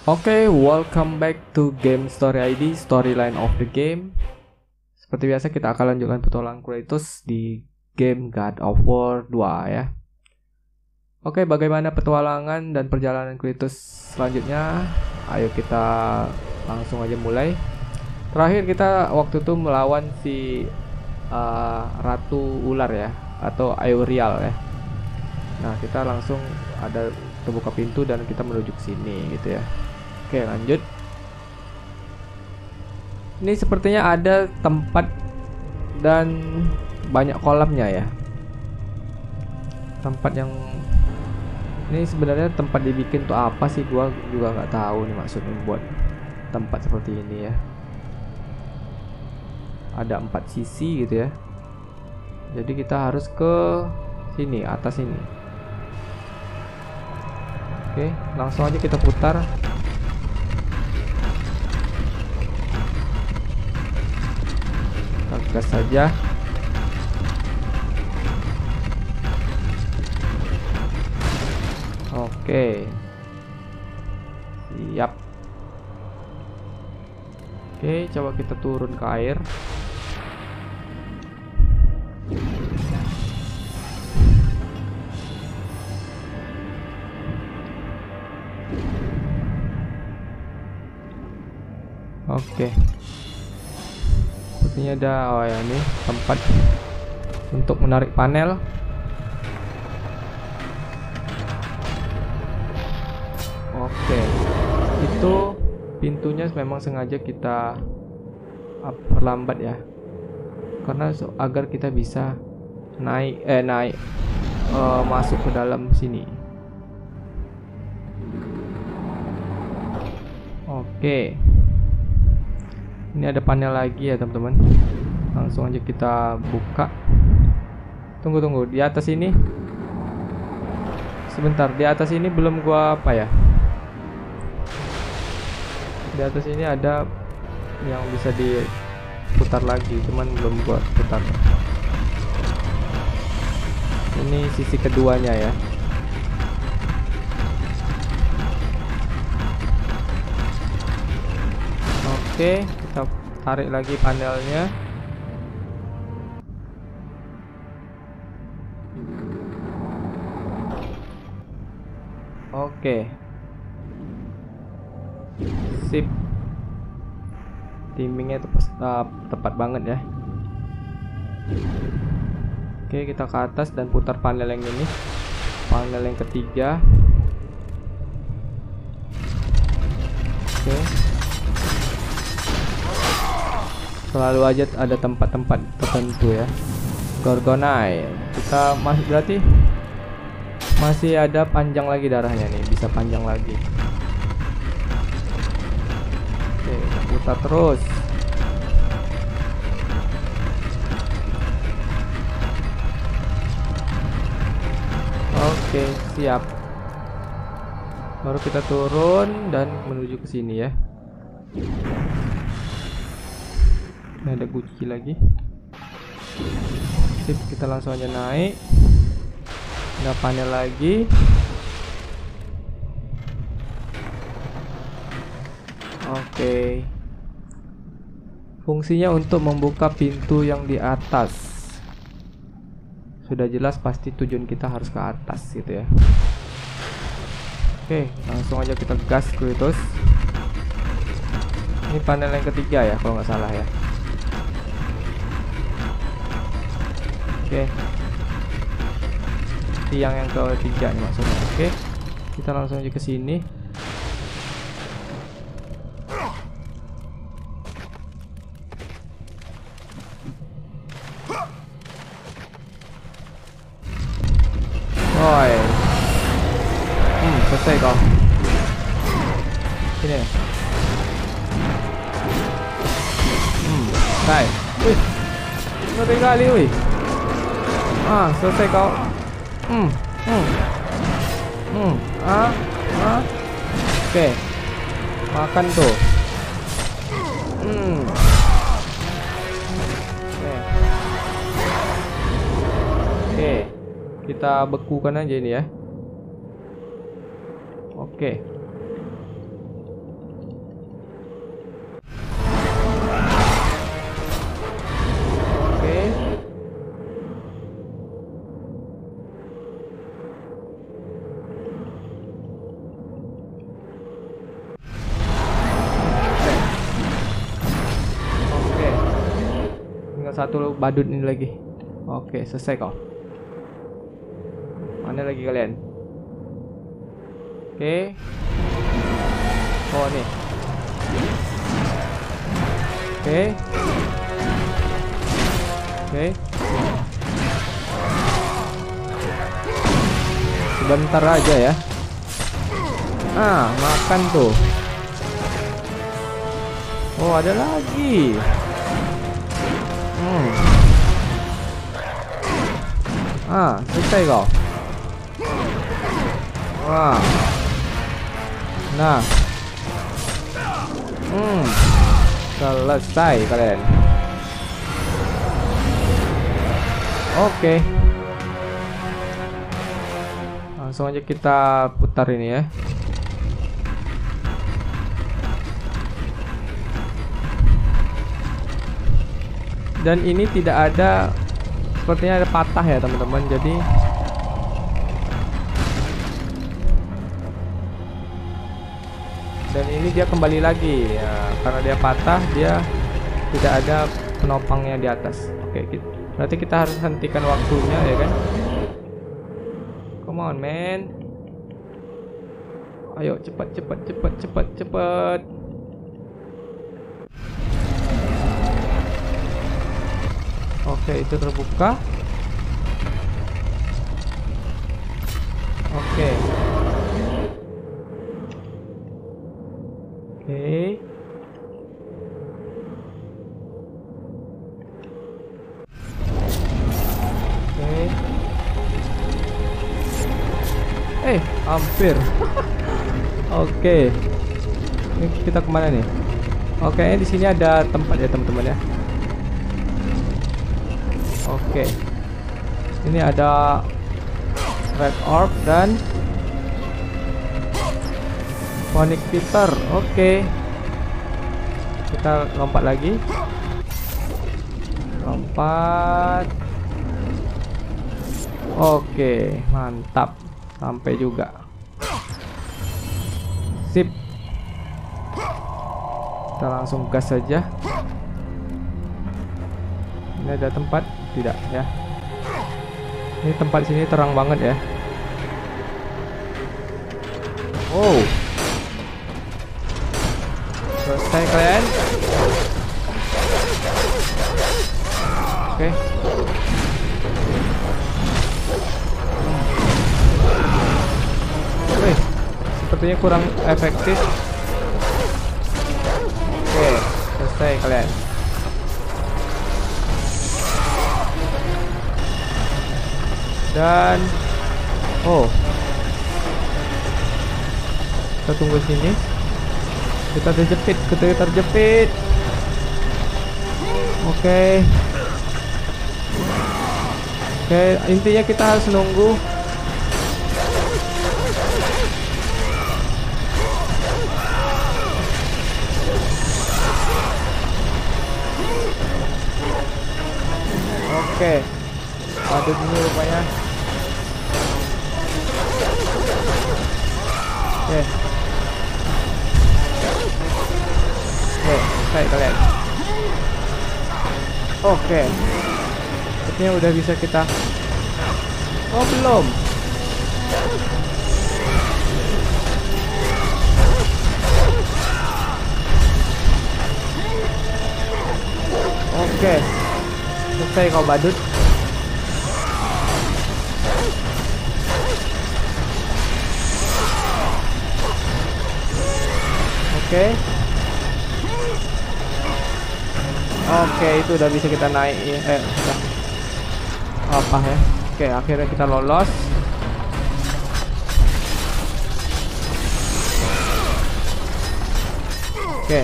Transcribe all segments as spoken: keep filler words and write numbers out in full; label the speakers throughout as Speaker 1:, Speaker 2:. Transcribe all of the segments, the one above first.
Speaker 1: Oke, okay, welcome back to Game Story I D, Storyline of the Game. Seperti biasa kita akan lanjutkan petualangan Kratos di game God of War dua ya. Oke, okay, bagaimana petualangan dan perjalanan Kratos selanjutnya? Ayo kita langsung aja mulai. Terakhir kita waktu itu melawan si uh, Ratu Ular ya, atau Auriel ya. Nah, kita langsung ada terbuka pintu dan kita menuju ke sini gitu ya. Oke, lanjut. Ini sepertinya ada tempat dan banyak kolamnya ya. Tempat yang ini sebenarnya tempat dibikin tuh apa sih? Gua juga nggak tahu nih maksudnya buat tempat seperti ini ya. Ada empat sisi gitu ya. Jadi kita harus ke sini, atas ini. Oke, langsung aja kita putar. Gas saja. Oke. Siap. Oke, coba kita turun ke air. Oke. Sepertinya ada, oh ya, ini tempat untuk menarik panel. Oke, itu pintunya memang sengaja kita perlambat ya, karena so, agar kita bisa naik eh naik uh, masuk ke dalam sini. Oke. Ini ada panel lagi ya teman-teman. Langsung aja kita buka. Tunggu tunggu di atas ini. Sebentar, di atas ini belum gua apa ya? Di atas ini ada yang bisa diputar lagi, cuman belum gua putar. Ini sisi keduanya ya. Oke, kita tarik lagi panelnya. Oke. Sip. Timingnya itu uh, tepat banget ya. Oke, kita ke atas dan putar panel yang ini. Panel yang ketiga. Oke. Selalu aja ada tempat-tempat tertentu ya. Gorgonite. Kita masih berarti masih ada panjang lagi darahnya nih, bisa panjang lagi. Oke, kita putar terus. Oke, siap. Baru kita turun dan menuju ke sini ya. Ada kunci lagi. Sip, kita langsung aja naik. Ada panel lagi. Oke. Fungsinya untuk membuka pintu yang di atas. Sudah jelas pasti tujuan kita harus ke atas gitu ya. Oke, langsung aja kita gas Kratos. Ini panel yang ketiga ya kalau nggak salah ya. Oke, tiang yang ketiga nih maksudnya. Oke, kita langsung aja ke sini. Woi, hmm, selesai kau. Sini. Hmm, selesai. Wih, ngeri kali, wih. Ah, selesai kau. Hmm, hmm, hmm, ah, ah. Oke, makan tuh. Hmm. Oke. Oke, kita bekukan aja ini ya. Oke. satu badut ini lagi. Oke, selesai kau. Mana lagi kalian? Oke. Oh nih. Oke. Oke. Sebentar aja ya. Ah, makan tuh. Oh, ada lagi. Hmm. Ah, selesai kau. Wah. Nah. Hmm. Selesai kalian. Oke. Langsung aja kita putar ini ya. Dan ini tidak ada, sepertinya ada patah ya teman-teman. Jadi dan ini dia kembali lagi ya, karena dia patah, dia tidak ada penopangnya di atas. Oke, gitu. Berarti kita harus hentikan waktunya ya kan. Come on man. Ayo cepat cepat cepat cepat cepat. Oke, itu terbuka. Oke. Oke. Oke. Eh, hampir. Oke. Ini kita kemana nih? Oke, di sini ada tempat ya teman-teman ya. Oke, ini ada red orb dan Phonic Peter. Oke, kita lompat lagi, lompat. Oke, mantap, sampai juga. Sip, kita langsung gas saja. Ini ada tempat, tidak ya? Ini tempat sini terang banget ya. Oh, selesai kalian. Oke. Oke, sepertinya kurang efektif. Oke, selesai kalian. Dan oh, kita tunggu sini. Kita terjepit, kita terjepit. Oke, oke. Intinya kita harus nunggu. Oke, ada ini rupanya. Oke. Oke, selesai kalian. Oke. Sepertinya udah bisa kita. Oh, belum. Oke. Selesai kau badut. Oke. Oke, itu udah bisa kita naik ya. Eh, udah. Apa ya? Oke, akhirnya kita lolos. Oke.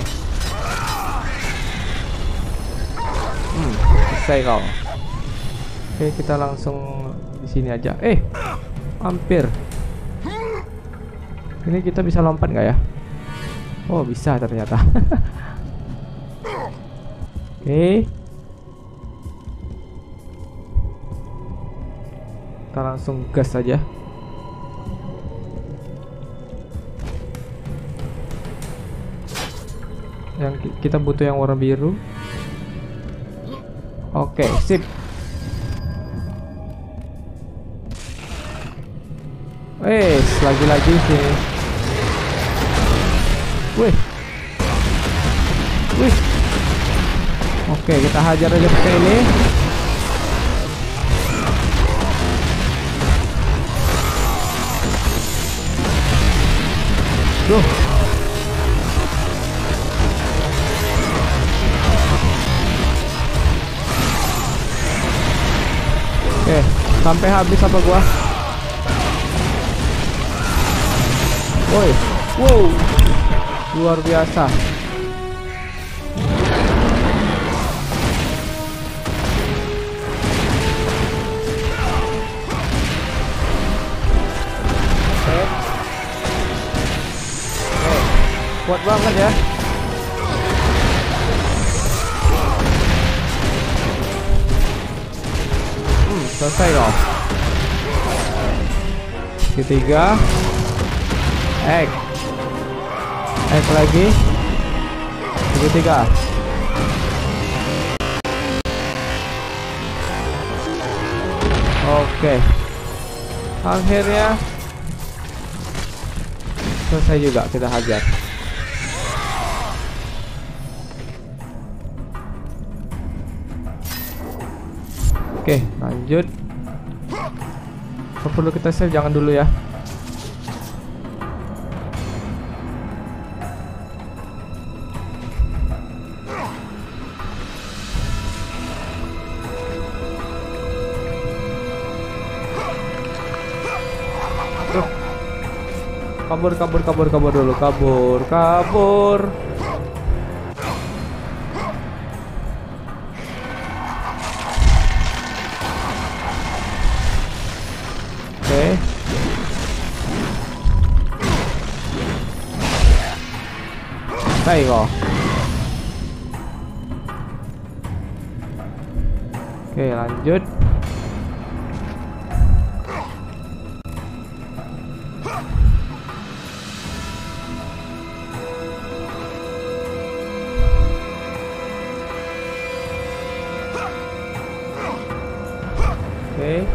Speaker 1: Hmm, selesai kau. Oke, kita langsung di sini aja. Eh, hampir. Ini kita bisa lompat nggak ya? Oh, bisa ternyata. Oke. Kita langsung gas saja. Yang kita butuh yang warna biru. Oke, sip. Eh, lagi-lagi sini. Wih. Wih. Oke, kita hajar aja pakai ini. Duh. Oke, sampai habis apa gua? Woi, wow, luar biasa. Oke, oke, kuat banget ya. Hmm, selesai loh. Ketiga. Egg. Egg lagi. Ketiga. Oke. Akhirnya selesai juga, kita hajar. Oke, lanjut. Perlu kita save, jangan dulu ya. Kabur, kabur, kabur, kabur dulu, kabur, kabur. Oke. Baik kok. Oke, lanjut. Oke.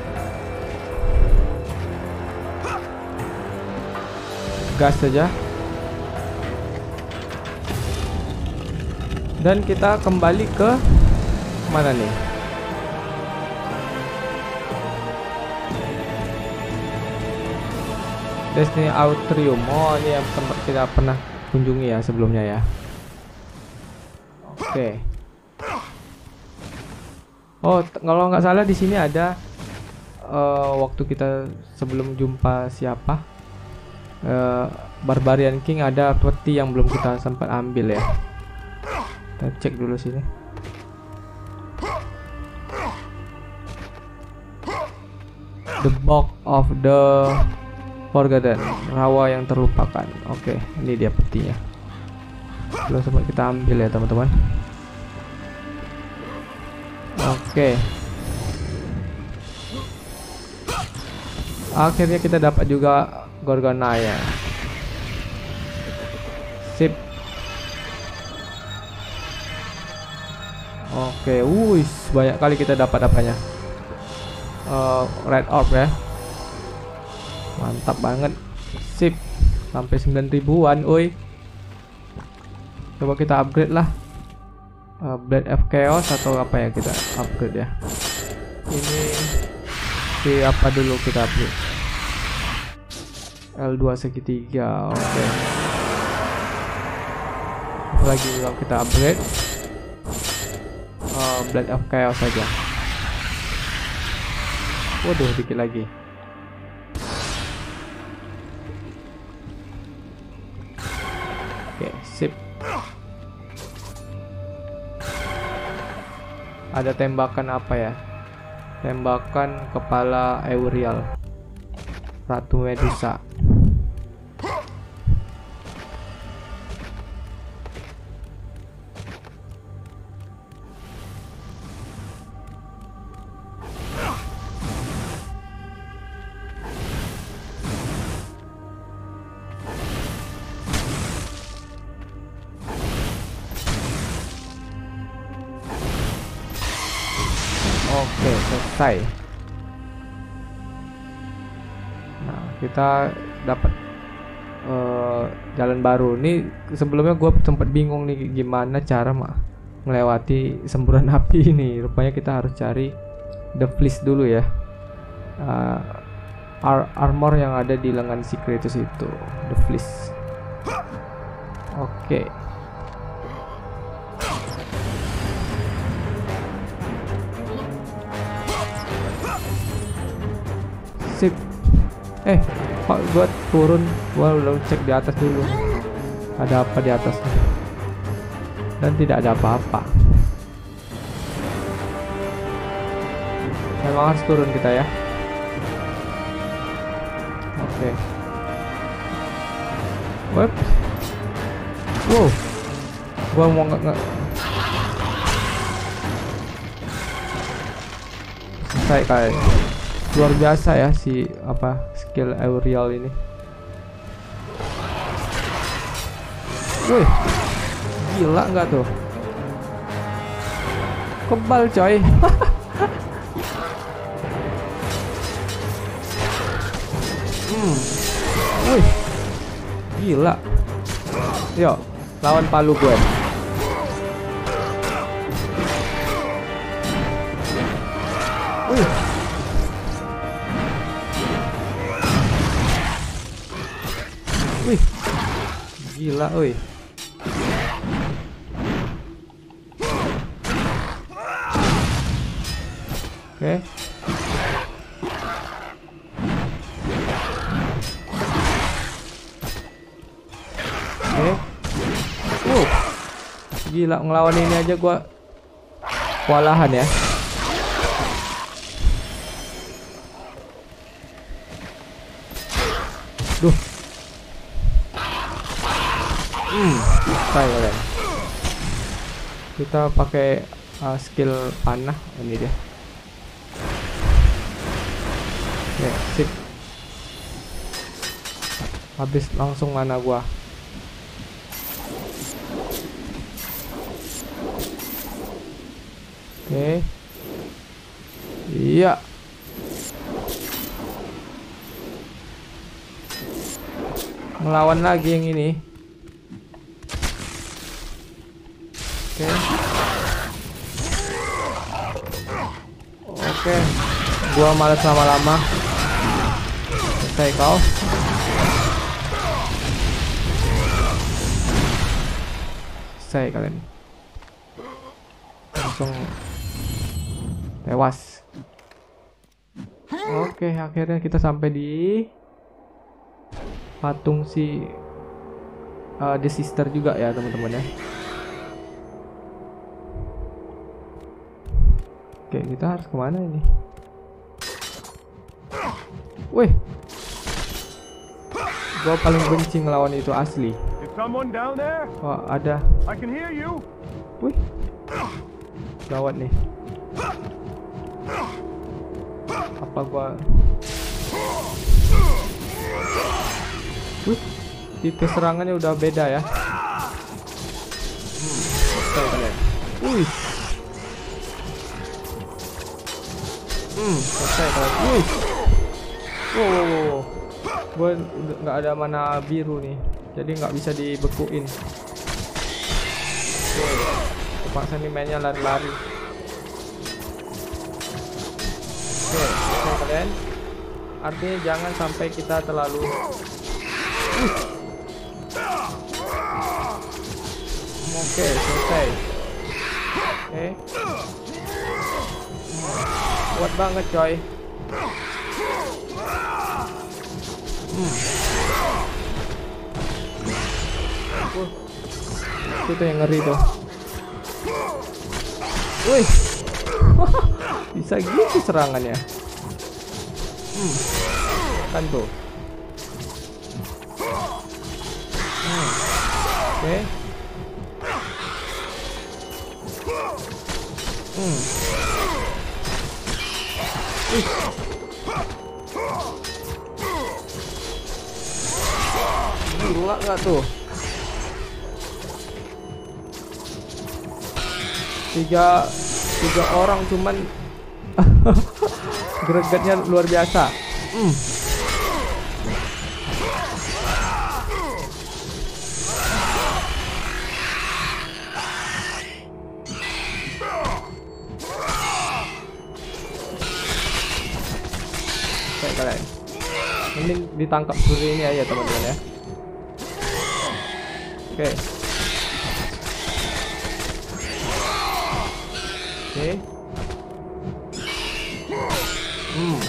Speaker 1: Gas saja. Dan kita kembali ke mana nih? Destiny Atrium. Oh, ini yang tempat kita pernah kunjungi ya sebelumnya ya. Oke. Oh, kalau nggak salah di sini ada uh, waktu kita sebelum jumpa siapa uh, Barbarian King, ada peti yang belum kita sempat ambil ya. Kita cek dulu sini. The Book of the Forgotten, rawa yang terlupakan. Oke, ini dia petinya. Belum sempat kita ambil ya teman-teman. Oke. Akhirnya kita dapat juga Gorgonaya. Sip. Oke, wuih, banyak kali kita dapat apanya. Uh, red orb ya. Mantap banget. Sip. Sampai sembilan ribuan, oi. Coba kita upgrade lah. Uh, Blade of Chaos atau apa ya kita upgrade ya. Ini si apa dulu kita upgrade? L dua segitiga. Oke. Okay. Lagi juga kita upgrade. Uh, Blade of Chaos saja. Waduh, dikit lagi. Oke, okay, sip. Ada tembakan apa ya? Tembakan kepala Eurial, Ratu Medusa. Oke, selesai. Nah, kita dapat uh, jalan baru. Nih sebelumnya gue sempat bingung nih gimana cara mah melewati semburan api ini. Rupanya kita harus cari The Fleece dulu ya. Uh, ar armor yang ada di lengan si Kratos itu, The Fleece. Oke. Sip. Eh, kok gua turun? Gua udah cek di atas dulu. Ada apa di atasnya? Dan tidak ada apa-apa. Memang harus turun kita ya. Oke. Web. Wow. Gua mau nggak nggak. Selesai kayaknya. Luar biasa ya si apa skill Auriel ini. Wih, gila nggak tuh? Kebal coy. hmm. Wih, gila. Yuk, lawan palu gue. Wih. Wih, gila, wih. Oke. Oke. Wow. Gila, ngelawan ini aja gua kewalahan ya. Duh. Hmm, selesai kalian. Kita pakai uh, skill panah ini dia. Ya, sip. Habis langsung mana gua. Oke. Iya. Melawan lagi yang ini. Oke. Oke. Gua malas lama-lama. Selesai kau. Selesai kalian. Langsung tewas. Oke, akhirnya kita sampai di patung si uh, The Sister juga ya teman-teman ya. Oke, kita harus kemana ini? Wih, gua paling benci ngelawan itu asli. Wah, ada. Wih, gawat nih. Apa gua? Wih, tipe serangannya udah beda ya. Hmm, selesai. Wih. Hmm, selesai kalian. Wih. Wow, wow, wow. Gue nggak ada mana biru nih, jadi nggak bisa dibekuin. Oke, terpaksa nih mainnya lari-lari. Oke, selesai kalian. Artinya jangan sampai kita terlalu. Uh. Oke, selesai. Oke. Kuat banget coy. Hmm. Uh. Itu tuh yang ngeri tuh. Wih. Bisa gitu serangannya. Hmm. Kan tuh. Hmm. Oke. Okay. Hmm. Ih. Gila nggak tuh? Tiga tiga orang cuman Gregetnya luar biasa. Hmm. Oke kalian, mending ditangkap seperti ini aja teman-teman ya. Oke. Oke. Hmm.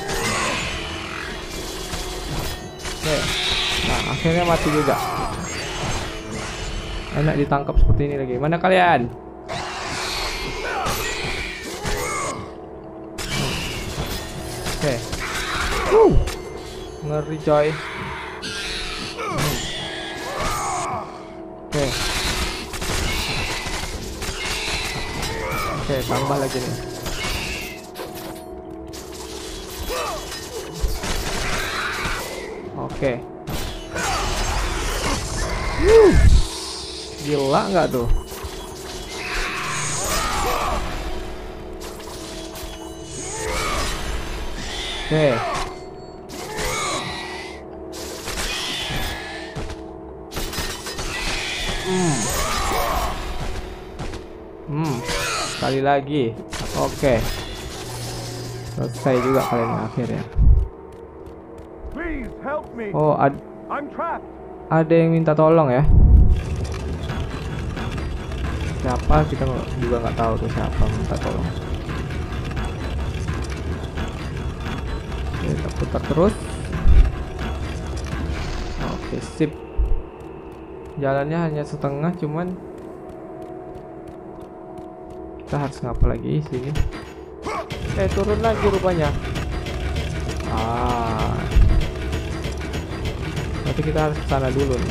Speaker 1: Oke. Nah, akhirnya mati juga. Enak ditangkap seperti ini lagi. Mana kalian? Oke. Uh. Ngeri coy. Hmm. Oke. Oke, tambah lagi nih. Oke. Uh. Gila nggak tuh? Oke. Hmm. Hmm. Sekali lagi. Oke. Selesai juga kalian akhirnya. Oh, ad ada yang minta tolong ya. Siapa kita juga nggak tahu tuh siapa minta tolong. Oke, kita putar terus. Oke, sip. Jalannya hanya setengah, cuman kita harus ngapa lagi sini? Eh, turun lagi rupanya. Ah, berarti kita harus ke sana dulu nih.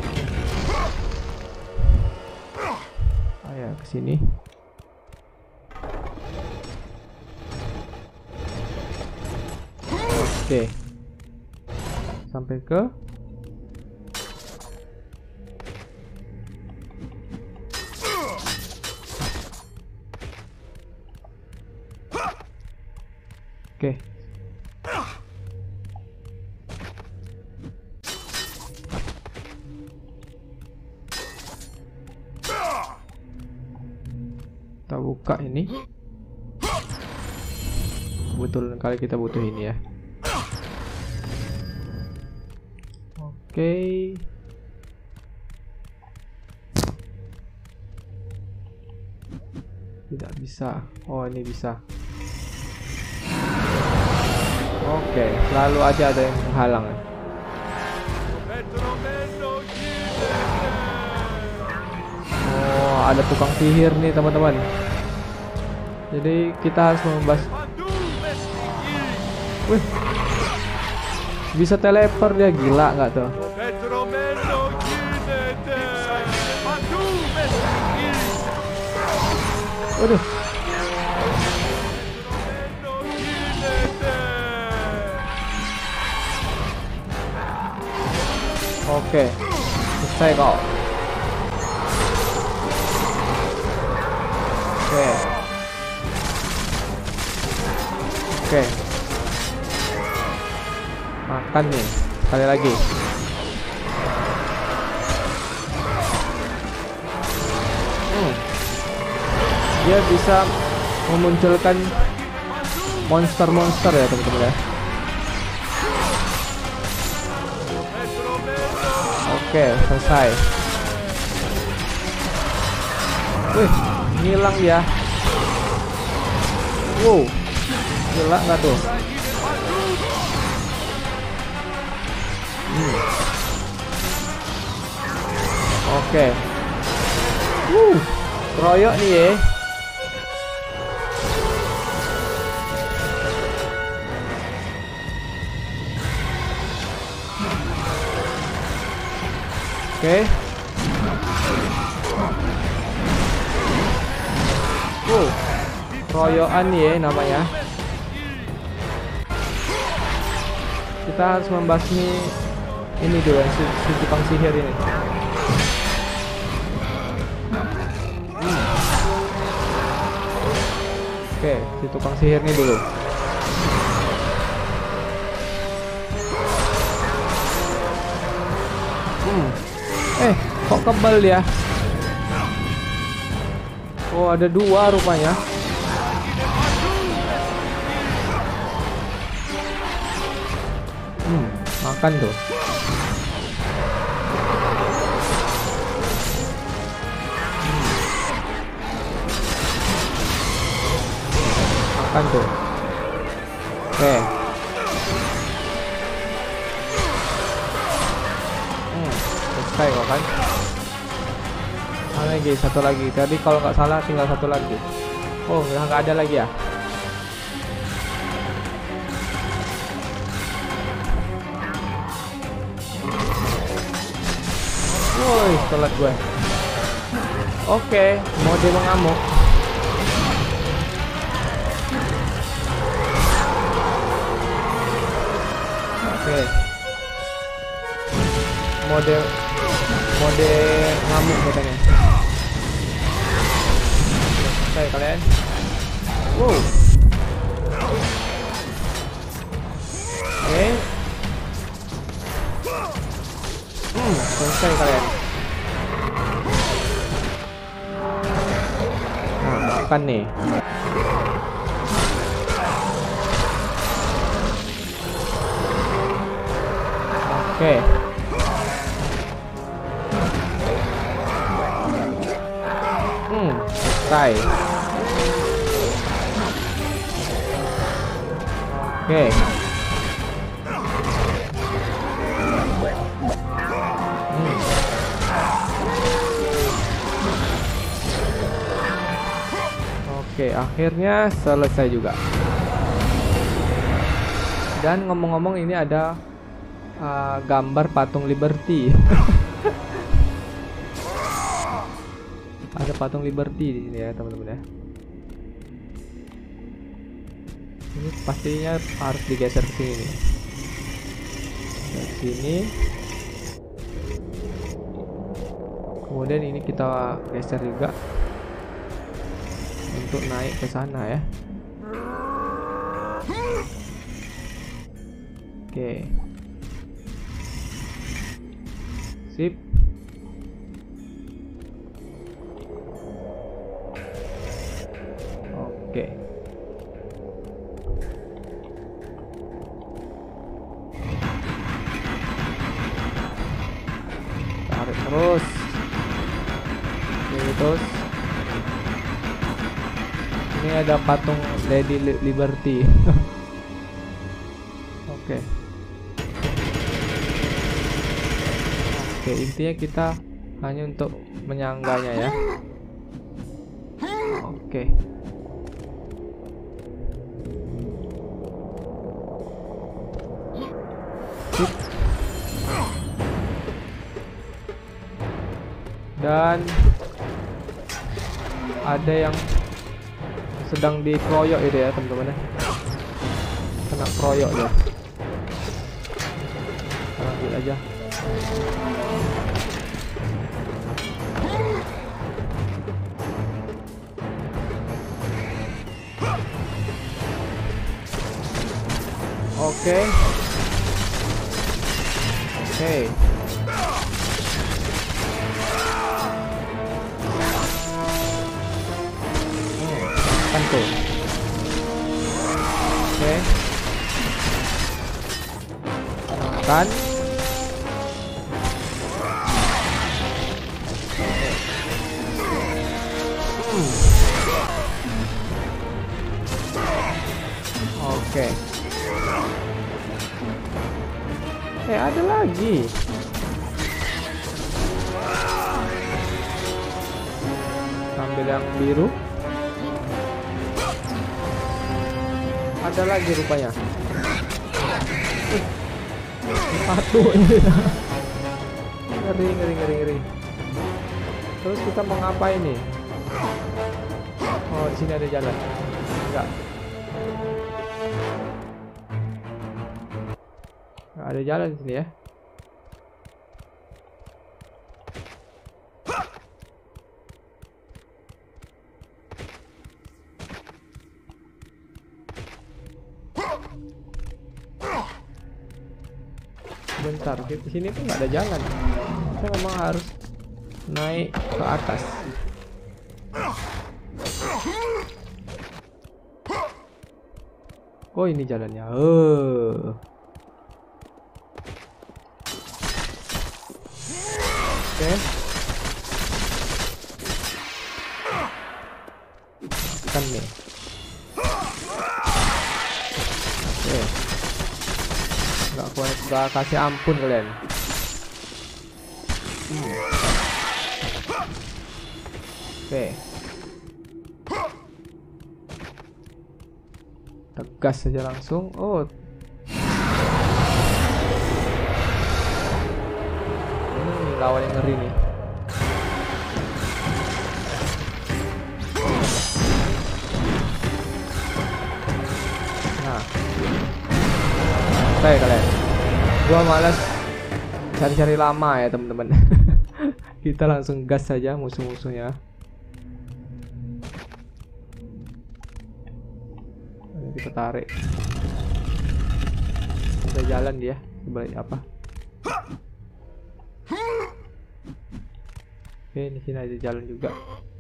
Speaker 1: Ayo ke sini. Oke. Sampai ke Oke. Kita buka ini. Betul kali kita butuh ini ya. Oke. Tidak bisa. Oh, ini bisa. Oke, selalu aja ada yang menghalang. Oh, ada tukang sihir nih teman-teman. Jadi kita harus membahas. Wih, bisa teleport dia, gila nggak tuh? Waduh. Oke, selesai kok. Oke. Oke. Makan nih, sekali lagi. Hmm. Dia bisa memunculkan monster-monster ya teman-teman ya. Oke, selesai. Wih, ngilang ya. Wow, gila nggak tuh? Hmm. Oke. Wuh, keroyok nih ya. Oke. Wow, keroyokan nih ya namanya. Kita harus membasmi ini dulu, si, si tukang sihir ini. Hmm. Oke, si tukang sihir ini dulu. Hmm. Eh, kok kebal dia? Oh, ada dua rupanya. Hmm, makan tuh. Makan tuh. Oke. Hmm, selesai kok kan. Ada lagi satu lagi. Tadi kalau nggak salah tinggal satu lagi. Oh, udah nggak ada lagi ya. Woi, telat gue. Oke, mode mengamuk. Oke. Mode mode ngamuk katanya. Selesai kalian. Wow. Oke. Hmm, selesai kalian. Nah, makan nih. Oke. Hmm, selesai. Oke. Hmm. Oke, akhirnya selesai juga. Dan ngomong-ngomong ini ada uh, gambar patung Liberty. Ada patung Liberty di sini ya, teman-teman ya. Ini pastinya harus digeser ke sini nih. Dari sini. Kemudian ini kita geser juga untuk naik ke sana ya. Oke. Sip. Oke. Tarik terus. Oke, terus. Ini ada patung Lady Liberty. Oke. Oke, intinya kita hanya untuk menyangganya ya. Oke. Sip. Dan ada yang sedang dikeroyok itu ya, teman-teman ya. Kena keroyok ya. Ambil aja. Oke. Oke. Kan tuh. Oke. Makan. Hmm. Oke. Eh, ada lagi. Ambil yang biru. Ada lagi rupanya. Uh, satu ini. Ngeri, ngeri, ngeri, ngeri. Terus kita mau ngapain nih? Oh, di sini ada jalan. Enggak. Enggak ada jalan di sini ya. Bentar, di sini tuh nggak ada jalan. Kita memang harus naik ke atas. Oh, ini jalannya. Oh. Oke. Kan nih. Oke. Nggak kuat, nggak kasih ampun kalian. Hmm. Oke. Tegas saja langsung. Oh. Ini lawan yang ngeri nih. Nah. Oke kalian. Gua malas cari-cari lama ya teman-teman. Kita langsung gas saja musuh-musuhnya. Kita tarik. Ada jalan dia. Balik apa? Oke, di sini ada jalan juga.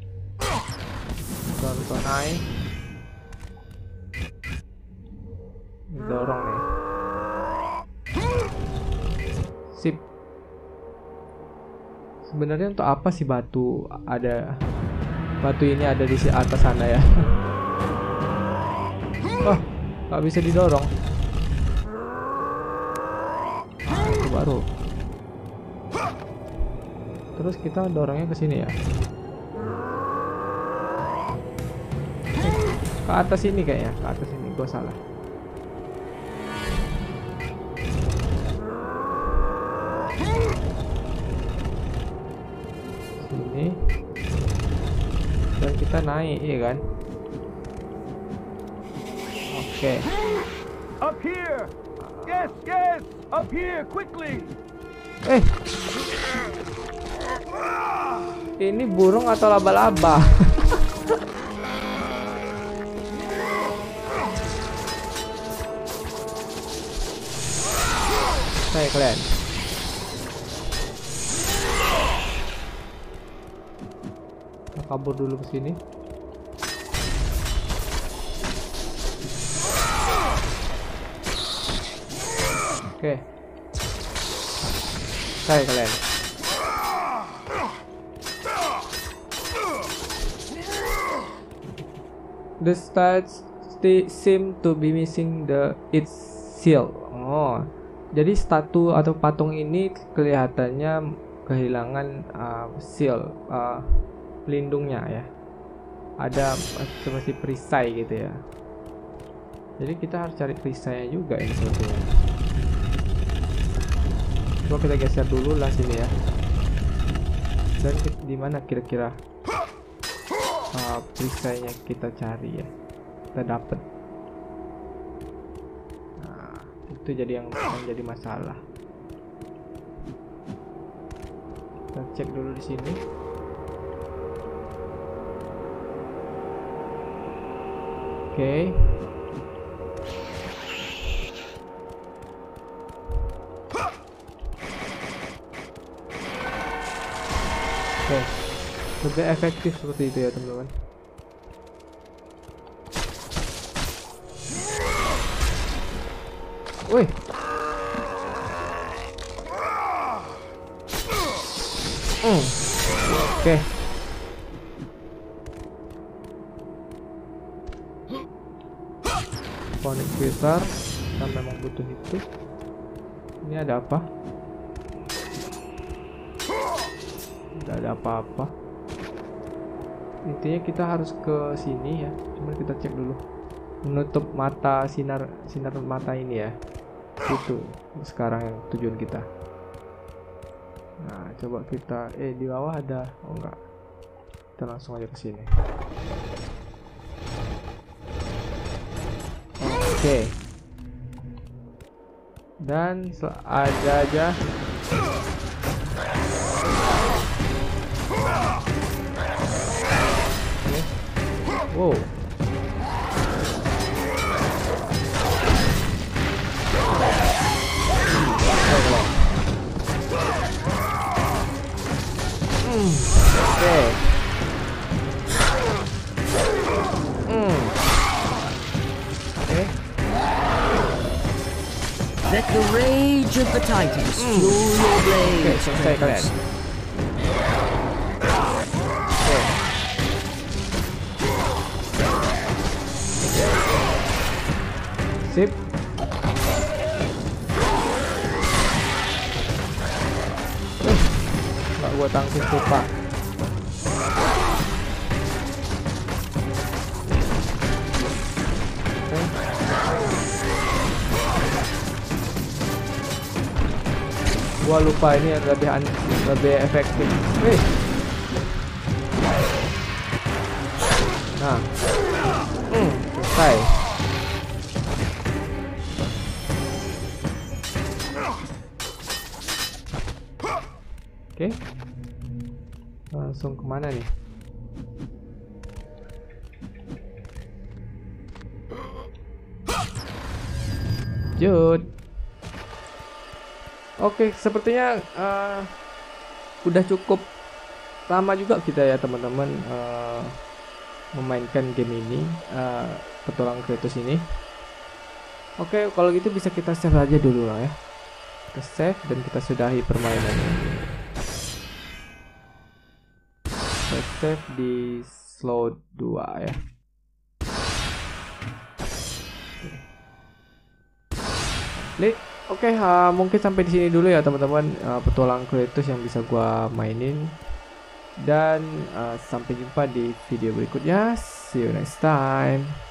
Speaker 1: Kita naik. Dorong nih. Sip. Sebenarnya untuk apa sih batu ada batu ini ada di atas sana ya? Oh, nggak bisa didorong. Nah, itu baru. Terus kita dorongnya ke sini ya. Eh, ke atas ini kayaknya, ke atas ini. Gua salah. Sini. Dan kita naik, ya kan? Oke. Okay.
Speaker 2: Up here. Yes, yes. Up here quickly.
Speaker 1: Eh. Ini burung atau laba-laba? Hai kalian. Kita kabur dulu ke sini. Oke. Hai kalian. The stats seem to be missing the its seal. Oh, jadi statu atau patung ini kelihatannya kehilangan uh, seal uh, pelindungnya ya. Ada seperti perisai gitu ya. Jadi kita harus cari perisainya juga ini sebetulnya. Coba kita geser dulu lah sini ya. Dan di mana kira-kira uh, perisainya kita cari ya, kita dapat. Nah, itu jadi yang, yang jadi masalah. Kita cek dulu di sini. Oke. Okay. Oke, okay. Lebih efektif seperti itu ya teman-teman. Wih, mm. Oke, okay. Connect filter, kita memang butuh itu. Ini ada apa? Tidak ada apa-apa. Intinya kita harus ke sini ya. Cuman kita cek dulu. Menutup mata sinar sinar mata ini ya. Itu sekarang yang tujuan kita. Nah, coba kita eh di bawah ada. Oh enggak. Kita langsung aja ke sini. Oke. Okay. Dan ada aja. Wow. Oh,
Speaker 3: Let the rage of the Titans fuel your
Speaker 1: Oke,
Speaker 3: blades.
Speaker 1: selesai kalian. Oke. Sip. Eh, nggak gua tangkis lupa. Gua lupa ini lebih an- lebih efektif. Wih. Nah, hmm, selesai. Oke, langsung kemana nih? Jut. Oke, sepertinya uh, udah cukup lama juga kita ya teman-teman uh, memainkan game ini, uh, petualang Kratos ini. Oke, kalau gitu bisa kita save aja dulu lah ya. Kita save dan kita sudahi permainan ini. Kita save di slot dua ya. Klik. Oke, okay, uh, mungkin sampai di sini dulu ya teman-teman, uh, petualang Kratos yang bisa gua mainin. Dan uh, sampai jumpa di video berikutnya. See you next time.